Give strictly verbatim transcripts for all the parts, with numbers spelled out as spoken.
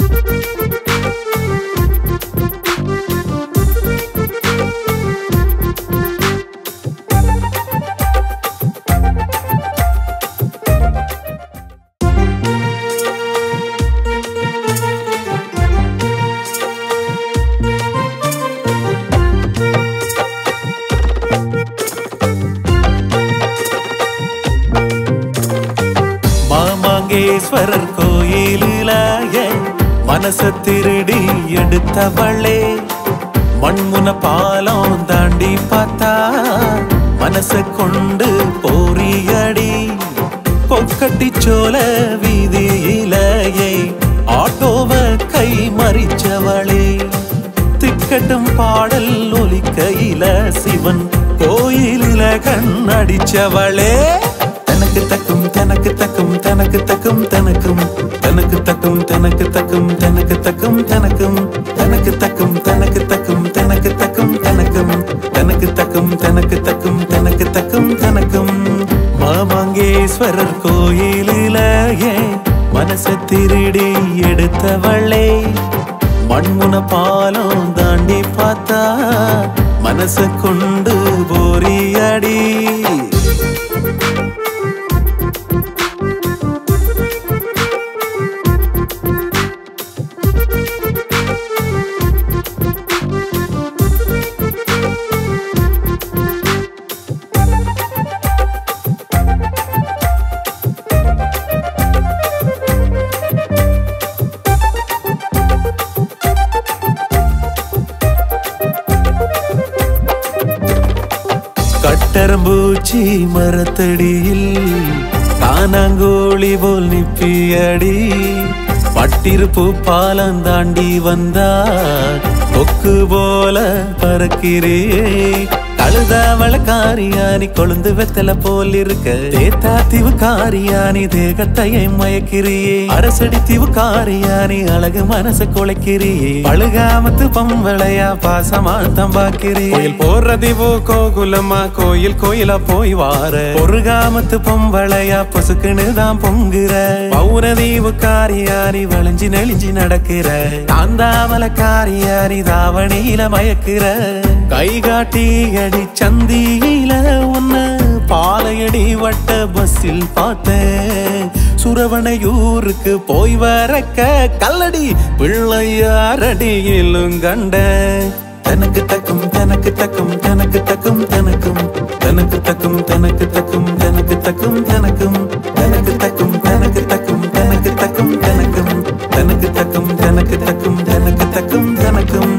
மாமாங்கேஸ்வரர் கோயிலில மனச திருடி எடுத்தவளே மண்முன பாலம் தாண்டி பார்த்தா மனச கொண்டு போறியடி பொக்கட்டி சோல வீதியிலேயே ஆட்டோவ கை மறிச்சவளே திக்கட்டும் பாடல் ஒலிக்கையில சிவன் கோயிலில கண்ணடிச்சவளே தனக்கு தக்கும் தனக்கு தக்கும் தனக்கு தக்கும் தனக்கும் தனக்கு தக்கும் தனக்கு தக்கும் தனக்கு தக்கும் தனக்கும் தனக்கு தக்கும் தனக்கு தக்கும் தனக்கு தக்கும் தனக்கும் தனக்கு தக்கும் தனக்கு தக்கும் தனக்கு தக்கும் தனக்கும் மாமாங்கேஸ்வரர் கோயிலில மனச திருடி எடுத்தவளே மண்முன பாலம் தாண்டி பார்த்தா மனச கொண்டு போறியடி கட்டரம்பூச்சி மரத்தடியில் தானாங்கோழி போல் நிப்பியடி பட்டிருப்பு பாலம் தாண்டி வந்தா கொக்கு போல பறக்கிறே கழுதாவள காரியானி கொழுந்து வெத்தல போல் இருக்க தேத்தா தீவு காரியானி தேகத்தையை மயக்கிறியே அரசடி தீவு காரியானி அழகு மனச குலைக்கிறியே பழுகாமத்து பம்பளையா பாசமா தம்பாக்கிறியே போறதிவோ கோகுலமா கோயில் கோயிலா போய் வார பொறுகாமத்து பம்பளையா பொசுக்குன்னு தான் பொங்குற பௌரதீவு காரியானி வளைஞ்சி நெளிஞ்சி நடக்கிற தாந்தாமல காரியானி தாவணியில மயக்கிற கை காட்டி அடி சந்தியில உன்ன பாலையடி வட்ட பஸ்ஸில் பார்த்தேன் சுரவணையூருக்கு போய் வரக்க கல்லடி பிள்ளையாரடியிலும் கண்ட தனக்கு தக்கும் தனக்கு தக்கும் தனக்கு தக்கும் தனக்கும் தனக்கு தக்கும் தனக்கு தக்கும் தனக்கு தக்கும் தனக்கும் தனக்கு தக்கும் தனக்கு தக்கும் தனக்கு தக்கும் தனக்கும் தனக்கு தக்கும் தனக்கு தக்கும் தனக்கு தக்கும் தனக்கும்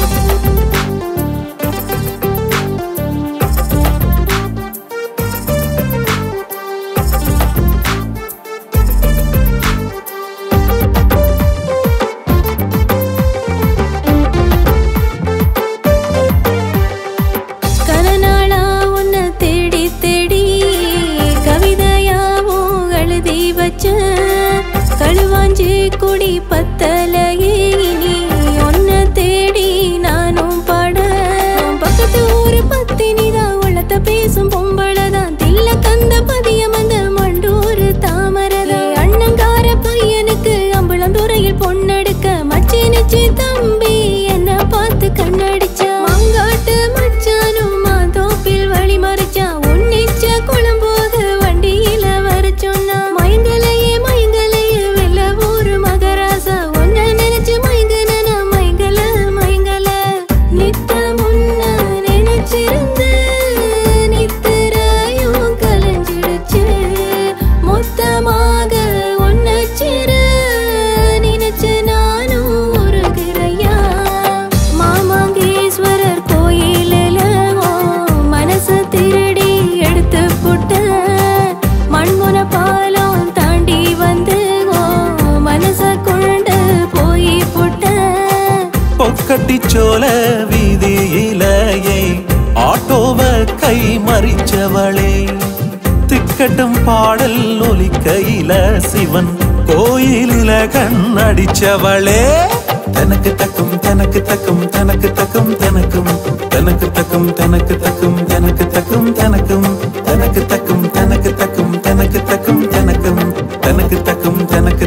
களுவாஞ்சி குடி பத்தலையே இனி ஒன்ன தேடி நானும் பாட பக்கத்து ஊரு பத்தினிதான் உள்ளத்த பேசும் பொம்பளதான் தில்ல கந்த பதியம் அந்த மண்டூரு தாமரதா அண்ணங்கார பையனுக்கு அம்பளந்துறையில் பொண்ணெடுக்க மச்சி நிச்சி தம்பி என்ன பார்த்து கண்ணடிச்சா மங்காட்டு மச்சானும் மாதோப்பில் வழி மறைச்சா உன்னிச்ச குளம்போது வண்டியில வர சொன்னா மயங்கலையே கட்டிச்சோல வீதியிலேயே ஆட்டோவ கை மறிச்சவளே திக்கட்டும் பாடல் ஒலிக்கையில சிவன் கோயிலில கண்ணடிச்சவளே தனக்கு தக்கும் தனக்கு தக்கும் தனக்கு தக்கும் தனக்கும் தனக்கு தக்கும் தனக்கு தக்கும் தனக்கு தக்கும் தனக்கும் தனக்கு தக்கும் தனக்கு தக்கும் தனக்கு தக்கும் தனக்கும் தனக்கு தக்கும் தனக்கு